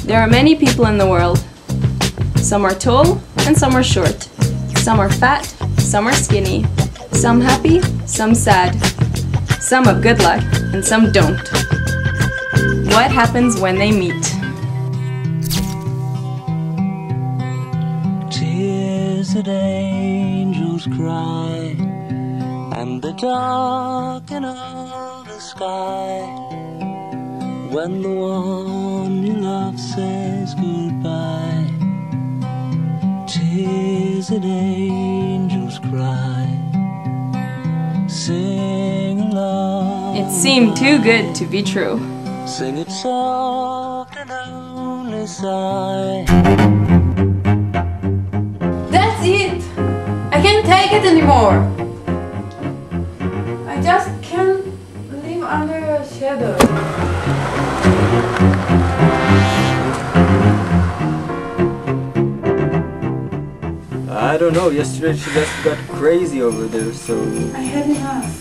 There are many people in the world. Some are tall and some are short. Some are fat, some are skinny. Some happy, some sad. Some have good luck and some don't. What happens when they meet? Tears that angels cry, and the darkening of the sky, when the one you love says goodbye. Tears that angels cry, sing along. It seemed too good to be true. Sing it soft and only sigh. That's it! I can't take it anymore! I just can't live under a shadow. I don't know, yesterday she just got crazy over there, so... I had enough.